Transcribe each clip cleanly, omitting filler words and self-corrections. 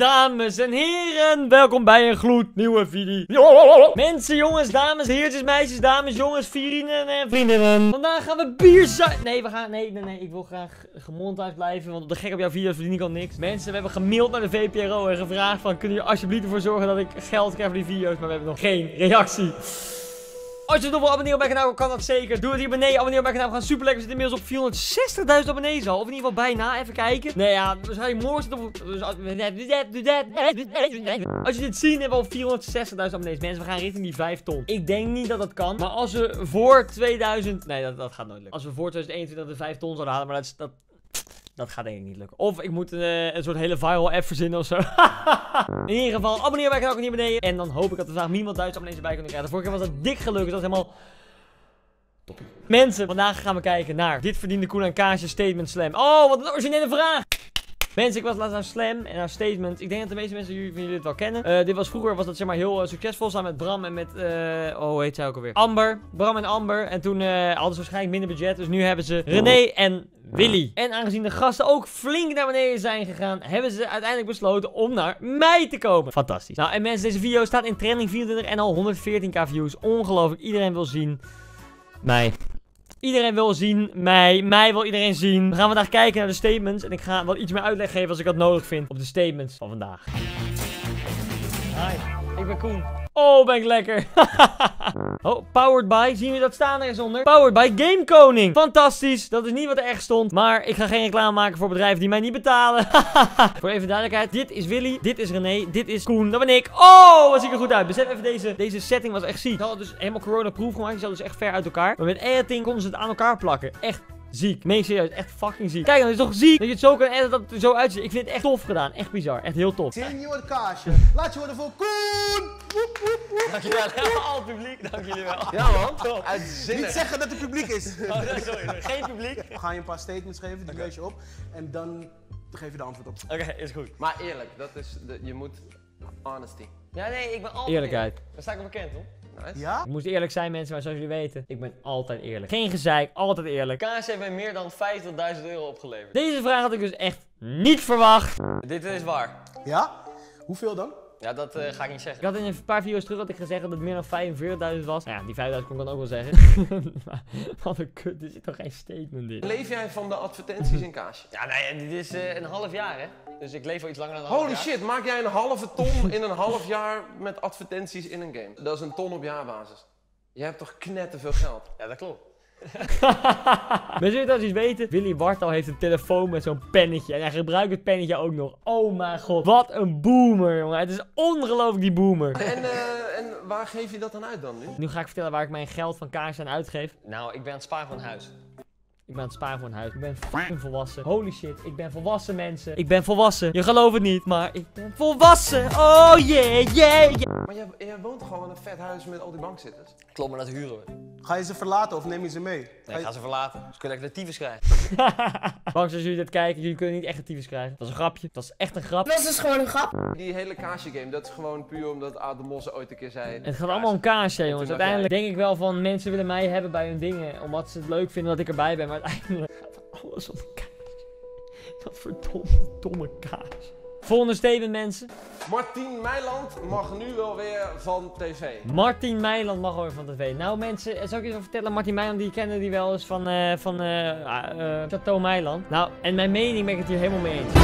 Dames en heren, welkom bij een gloednieuwe video. Mensen, jongens, dames, heertjes, meisjes, dames, jongens, vrienden en vriendinnen. Vandaag gaan we bier Nee, we gaan... Nee, ik wil graag gemonteerd blijven, want op de gek op jouw video's verdien ik al niks. Mensen, we hebben gemaild naar de VPRO en gevraagd van, kunnen jullie alsjeblieft ervoor zorgen dat ik geld krijg voor die video's, maar we hebben nog geen reactie. Als je nog wil abonneren op mijn kanaal, kan dat zeker. Doe het hier beneden. Abonneer op mijn kanaal. We gaan super lekker. We zitten inmiddels op 460.000 abonnees al. Of in ieder geval bijna. Even kijken. Nee, ja. Waarschijnlijk morgen zit op... Als je dit ziet, hebben we al 460.000 abonnees. Mensen, we gaan richting die 5 ton. Ik denk niet dat dat kan. Maar als we voor 2000... Nee, dat gaat nooit lukken. Als we voor 2021 de 5 ton zouden halen. Maar dat gaat denk ik niet lukken. Of ik moet een soort hele viral app verzinnen of zo. In ieder geval, abonneer bij kanaal hier beneden. En dan hoop ik dat we vandaag minimaal 1000 abonnees erbij kunnen krijgen. De vorige keer was dat dik gelukt. Dus dat is helemaal... Toppie. Mensen, vandaag gaan we kijken naar dit verdiende Koen en Kaasje statement slam. Oh, wat een originele vraag! Mensen, ik was laatst naar Slam en naar Statement. Ik denk dat de meeste mensen van jullie het wel kennen. Vroeger was dat zeg maar heel succesvol samen met Bram en met, hoe heet zij ook alweer? Amber. Bram en Amber. En toen hadden ze waarschijnlijk minder budget. Dus nu hebben ze René en Willy. En aangezien de gasten ook flink naar beneden zijn gegaan, hebben ze uiteindelijk besloten om naar mij te komen. Fantastisch. Nou, en mensen, deze video staat in trending 24 en al 114k views. Ongelooflijk. Iedereen wil zien mij. Iedereen wil zien mij. Mij wil iedereen zien. We gaan vandaag kijken naar de statements. En ik ga wel iets meer uitleg geven als ik dat nodig vind op de statements van vandaag. Hi, ik ben Koen. Oh, ben ik lekker. Oh, powered by. Zien jullie dat staan ergens onder? Powered by Game Koning. Fantastisch. Dat is niet wat er echt stond. Maar ik ga geen reclame maken voor bedrijven die mij niet betalen. Voor even duidelijkheid. Dit is Willy. Dit is René. Dit is Koen. Dat ben ik. Oh, wat zie ik er goed uit. Besef even, deze setting was echt ziek. Ik had het dus helemaal corona-proof gemaakt. Die zat dus echt ver uit elkaar. Maar met editing konden ze het aan elkaar plakken. Echt ziek. Meen serieus. Echt fucking ziek. Kijk, dan is het toch ziek dat je het zo kan editen dat het er zo uitziet. Ik vind het echt tof gedaan. Echt bizar. Echt heel tof. Senior Kaasje. Laat je worden voor Koen. Dankjewel. Al publiek. Dank jullie wel. Ja man. Top. Niet zeggen dat het publiek is. Oh, sorry. Geen publiek. We gaan je een paar statements geven. Die lees je op. En dan geef je de antwoord op. Oké, is goed. Maar eerlijk, dat is je moet honesty. Ja, nee, ik ben altijd eerlijkheid. Daar sta ik wel bekend, hoor. Nice. Ja? Ik moest eerlijk zijn, mensen, maar zoals jullie weten, ik ben altijd eerlijk. Geen gezeik, altijd eerlijk. Kaas heeft mij meer dan 50.000 euro opgeleverd. Deze vraag had ik dus echt niet verwacht. Dit is waar. Ja? Hoeveel dan? Ja, dat ga ik niet zeggen. Ik had in een paar video's terug gezegd dat het meer dan 45.000 was. Nou ja, die 5.000 kon ik dan ook wel zeggen. Wat een kut, er zit toch geen statement in. Leef jij van de advertenties in Kaasje? Ja, nee, dit is een half jaar, hè. Dus ik leef al iets langer dan een half jaar. Holy shit, maak jij een halve ton in een half jaar met advertenties in een game? Dat is een ton op jaarbasis. Jij hebt toch knetterveel geld? Ja, dat klopt. Mensen jullie dat iets weten? Willy Wartal heeft een telefoon met zo'n pennetje. En hij gebruikt het pennetje ook nog. Oh mijn god. Wat een boomer, jongen. Het is ongelooflijk, die boomer. En waar geef je dat dan uit dan nu? Nu ga ik vertellen waar ik mijn geld van Kaasje aan uitgeef. Nou, ik ben aan het sparen voor een huis. Ik ben aan het sparen voor een huis. Ik ben fucking volwassen. Holy shit, ik ben volwassen, mensen. Ik ben volwassen. Je gelooft het niet, maar ik ben volwassen. Oh yeah. Maar jij woont toch gewoon in een vet huis met al die bankzitters? Klopt, maar dat huren we. Ga je ze verlaten of neem je ze mee? Nee, ik ga ze verlaten. Dus kun je lekker de tyfus krijgen. Bang als jullie dit kijken, jullie kunnen niet echt een tyfus krijgen. Dat is een grapje. Dat is echt een grap. Dat is gewoon een grap. Die hele Kaasje game, dat is gewoon puur omdat Aad de Mos ooit een keer zei... Het gaat allemaal om Kaasje, jongens. toen Uiteindelijk denk ik wel van mensen willen mij hebben bij hun dingen. Omdat ze het leuk vinden dat ik erbij ben. Maar uiteindelijk gaat alles om Kaasje. Dat verdomde domme Kaasje. Volgende statement, mensen. Martien Meiland mag nu wel weer van tv. Martien Meiland mag alweer van tv. Nou mensen, zal ik je even vertellen, Martien Meiland die kennen die wel eens van Chateau Meiland. Nou, en mijn mening ben ik het hier helemaal mee eens.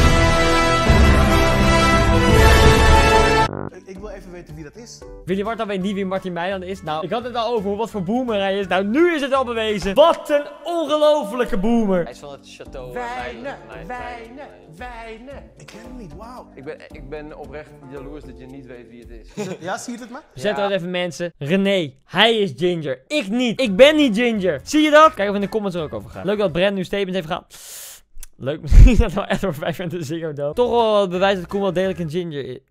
Ik wil even weten wie dat is. Willy Wartal weet niet wie Martien Meiland is. Nou, ik had het al over wat voor boomer hij is. Nou, nu is het al bewezen. Wat een ongelofelijke boomer. Hij is van het Chateau Wijnen. Ik ken hem niet, wauw. Ik ben oprecht jaloers dat je niet weet wie het is. Ja, zie je het me? Zet er even mensen. René, hij is ginger. Ik niet. Ik ben niet ginger. Zie je dat? Kijk of in de comments er ook over gaat. Leuk dat Brent nu statement heeft gehad. Leuk, misschien dat wel echt over 5 jaar de Ziggo Dome. Toch wel het bewijs dat Koen wel degelijk een ginger is.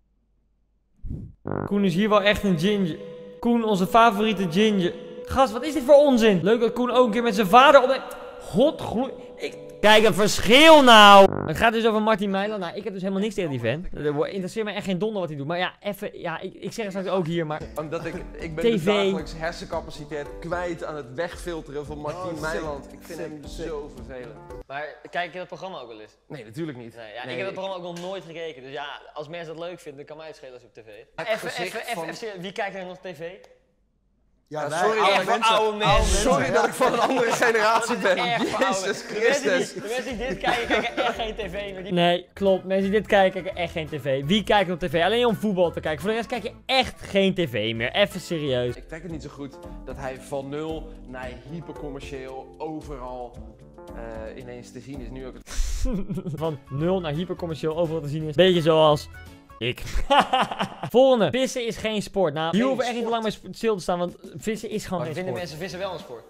Koen is hier wel echt een ginger. Koen, onze favoriete ginger. Gast, wat is dit voor onzin? Leuk dat Koen ook een keer met zijn vader opneemt. Godgloei. Kijk, een verschil nou! Het gaat dus over Martin Meiland. Nou, ik heb dus helemaal niks tegen die vent. Er interesseert me echt geen donder wat hij doet. Maar ja, even, ja, ik zeg het straks ook hier, maar... Omdat ik ben TV. de dagelijks hersencapaciteit kwijt aan het wegfilteren van Martin Oh, Meiland. sick, Ik vind sick, hem sick. zo vervelend. Maar kijk je dat programma ook wel eens? Nee, natuurlijk niet. Nee, ja, Nee, ik heb dat programma ook nog nooit gekeken. Dus ja, als mensen dat leuk vinden, dan kan mij het schelen als je op tv is. Het Even, gezicht even, van- even, serieus, wie kijkt er nog tv? Ja, wij, sorry, oude echt voor mensen. oude mensen. Sorry dat ik van een andere generatie ben. Echt voor oude. Jezus De mensen Christus. die- de mensen die dit kijken, kijken echt geen tv meer. Die... Nee, klopt. Mensen die dit kijken, kijken echt geen tv. Wie kijkt op tv? Alleen om voetbal te kijken. Voor de rest kijk je echt geen tv meer. Even serieus. Ik trek het niet zo goed dat hij van nul naar hypercommercieel overal ineens te zien is. Nu ook het... Van 0 naar hypercommercieel overal te zien is. Beetje zoals... ik. Volgende. Vissen is geen sport. Nou, hier hoeven we echt niet te lang mee stil te staan, want vissen is gewoon Maar geen vinden sport. mensen vissen wel een sport?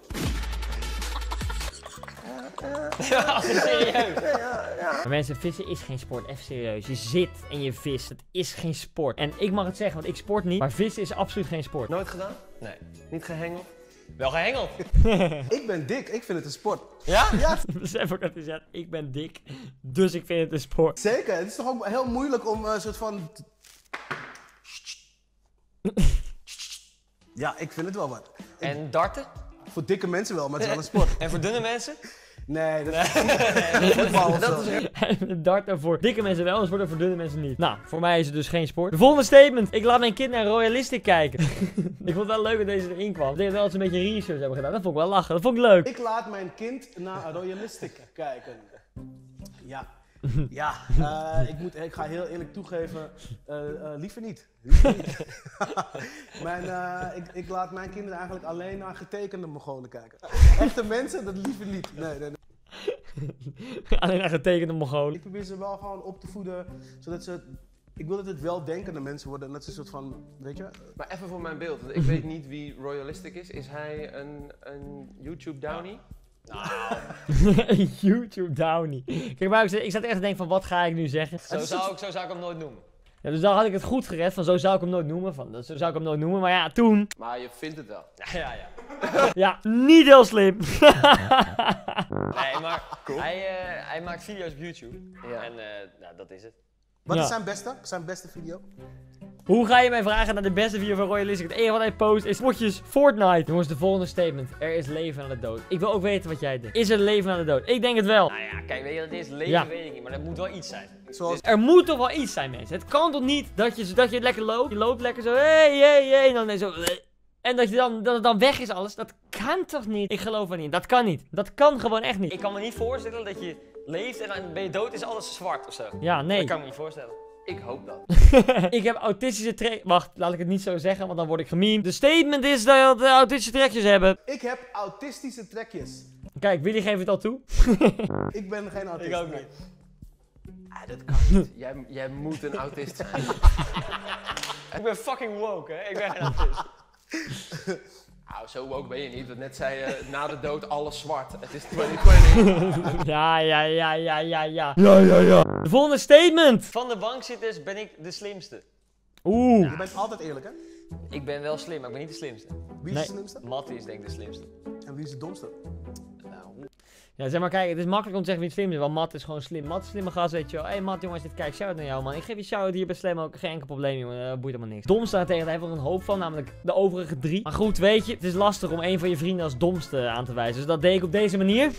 Ja, serieus. Maar mensen, vissen is geen sport. Even serieus. Je zit en je vist. Het is geen sport. En ik mag het zeggen, want ik sport niet. Maar vissen is absoluut geen sport. Nooit gedaan? Nee. Niet gehengeld? Wel gehengeld. Ik ben dik, ik vind het een sport. Ja? Ja, Besef ook dat hij zegt, ik ben dik, dus ik vind het een sport. zeker. Het is toch ook heel moeilijk om een soort van... Ja, ik vind het wel wat. En darten? Voor dikke mensen wel, maar het is wel een sport. En voor dunne mensen? Nee, dat is voetbal of zo. Darten voor dikke mensen wel, en voor dunne mensen niet. Nou, voor mij is het dus geen sport. De volgende statement. Ik laat mijn kind naar Royalistic kijken. Ik vond het wel leuk dat deze erin kwam. Ik denk wel dat ze een beetje research hebben gedaan. Dat vond ik wel lachen. Dat vond ik leuk. Ik laat mijn kind naar Royalistic kijken. Ja. Ja, ik ga heel eerlijk toegeven, liever niet. Liever niet. Ik laat mijn kinderen eigenlijk alleen naar getekende Mongolen kijken. Echte mensen, dat liever niet. Nee. Alleen naar getekende Mongolen. Ik probeer ze wel gewoon op te voeden, zodat ze... Ik wil dat het weldenkende mensen worden en dat ze een soort van, weet je... Maar even voor mijn beeld, want ik weet niet wie Royalistic is. Is hij een YouTube Downie? YouTube Downie. Kijk, maar ik zat echt te denken van, wat ga ik nu zeggen? Zo zou ik hem nooit noemen. Ja, dus dan had ik het goed gered van, zo zou ik hem nooit noemen. Zo zou ik hem nooit noemen, maar ja, toen... Maar je vindt het wel. Ja. Ja, niet heel slim. Nee, maar hij maakt video's op YouTube. Ja. En nou, dat is het. Wat Ja. is zijn beste video? Hoe ga je mij vragen naar de beste video van Royalistic? Het enige wat hij post is potjes Fortnite. Jongens, de volgende statement. Er is leven na de dood. Ik wil ook weten wat jij denkt. Is er leven na de dood? Ik denk het wel. Nou ja, kijk, weet je wat het is? Leven Ja. weet ik niet, maar er moet wel iets zijn. Zoals... Er moet toch wel iets zijn, mensen. Het kan toch niet dat je lekker loopt. Je loopt lekker zo, hey. En dan nee, zo... En dat het dan weg is alles. Dat kan toch niet? Ik geloof er niet. Dat kan niet. Dat kan gewoon echt niet. Ik kan me niet voorstellen dat je leeft en dan ben je dood, is alles zwart of zo. Ja, nee. Dat kan ik me niet voorstellen. Ik hoop dat. Ik heb autistische trek... Wacht, laat ik het niet zo zeggen, want dan word ik gemeen. De statement is dat we autistische trekjes hebben. Ik heb autistische trekjes. Kijk, Willy geeft het al toe. Ik ben geen autist. Ik ook niet. Dat kan niet. Jij moet een autist zijn. Ik ben fucking woke, hè? Ik ben geen autist. Nou, zo woke ben je niet. Want net zei je, na de dood alles zwart. Het is 2020. Ja. Ja. De volgende statement. Van de bankzitters ben ik de slimste. Oeh. Je bent altijd eerlijk, hè? Ik ben wel slim, maar ik ben niet de slimste. Wie is Nee. de slimste? Mattie is denk ik de slimste. En wie is de domste? Nou, Ja, zeg maar, kijk, het is makkelijk om te zeggen wie het slim is, want Matt is gewoon slim. Matt is een slimme gast, weet je wel. Hé Matt, jongens, dit kijk, shout-out naar jou, man. Ik geef je shout-out hier bij Slam ook, geen enkel probleem, jongen. Boeit helemaal niks. Dom staat tegen, daar heeft er een hoop van, namelijk de overige 3. Maar goed, weet je, het is lastig om een van je vrienden als domste aan te wijzen. Dus dat deed ik op deze manier.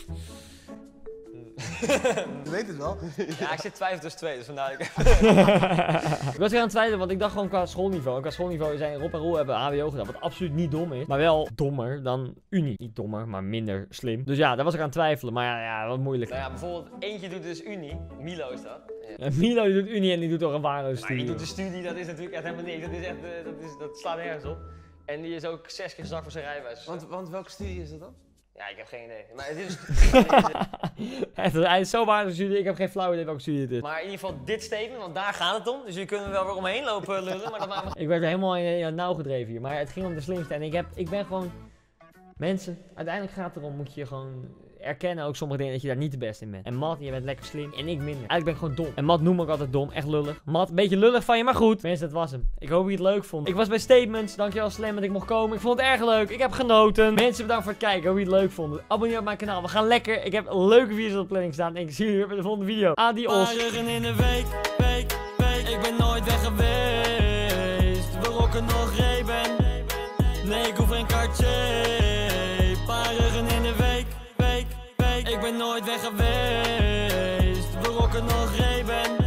Je weet het wel. ja, ik zit twijfel tussen twee, dus vandaar dat ik... Ik was weer aan het twijfelen, want ik dacht gewoon qua schoolniveau. En qua schoolniveau zijn Rob en Roel hebben HBO gedaan, wat absoluut niet dom is. Maar wel dommer dan Unie. Niet dommer, maar minder slim. Dus ja, daar was ik aan het twijfelen. Maar ja, wat moeilijk. Nou ja, bijvoorbeeld eentje doet dus Unie. Milo is dat. Ja. Milo die doet Unie en die doet toch een waardeloos Maar die studie. doet de studie, dat is natuurlijk echt helemaal niks. Dat is echt, dat slaat nergens op. En die is ook 6 keer gezakt voor zijn rijbewijs. Want welke studie is dat dan? Ja, ik heb geen idee. Maar het is... Echt, hij is zo waardeloos studie, ik heb geen flauw idee welke studie het is. maar in ieder geval dit statement, want daar gaat het om. Dus jullie kunnen er wel weer omheen lopen lullen, maar dat maakt me... Ik werd er helemaal in het nauw gedreven hier, maar het ging om de slimste. En ik ben gewoon... Mensen, uiteindelijk gaat het erom, moet je gewoon erkennen ook sommige dingen dat je daar niet de beste in bent. En Matt, je bent lekker slim en ik minder. Eigenlijk ben ik gewoon dom. En Matt noemt me ook altijd dom, echt lullig. Matt, een beetje lullig van je, maar goed. Mensen, dat was hem. Ik hoop dat je het leuk vond. Ik was bij Statements, dankjewel Slam dat ik mocht komen. Ik vond het erg leuk, ik heb genoten. Mensen, bedankt voor het kijken, ik hoop dat je het leuk vond. Abonneer op mijn kanaal, we gaan lekker. Ik heb leuke video's op de planning staan en ik zie jullie weer bij de volgende video. Adios. In de week, ik ben nooit weg geweest. We rocken nog Ray-Ban. Nee, ik hoef geen kaartje. Paar ruggen in de week, ik ben nooit weg geweest. We rocken nog Ray-Ban.